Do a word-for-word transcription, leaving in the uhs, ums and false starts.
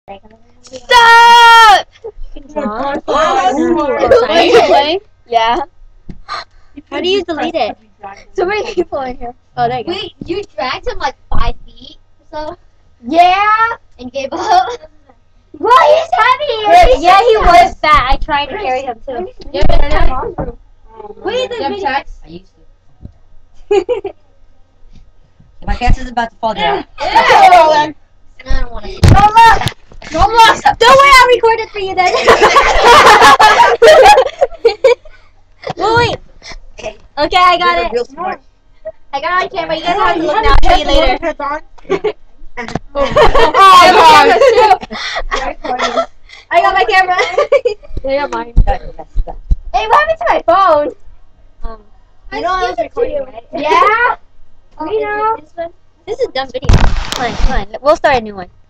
Stop! Playing? Yeah. How do you delete it? So many people in here. Oh, there you go. Wait, you dragged him like five feet or so Yeah. and gave up? Well, he's heavy. Yeah, yeah, he was fat. I tried to carry him too. You have internet? Wait, the video. text? I used to. My pants is about to fall down. I don't want to. Don't look. Don't look! Don't worry, I'll record it for you then. Well, wait. Okay, I got You're it. real smart. I got it on camera. You guys have to look now. I'll show you later. I got my camera. They got mine. That's that. Hey, what happened to my phone? Um, you know I was recording, right? Yeah. You know. This is a dumb video. Come on, come on. We'll start a new one.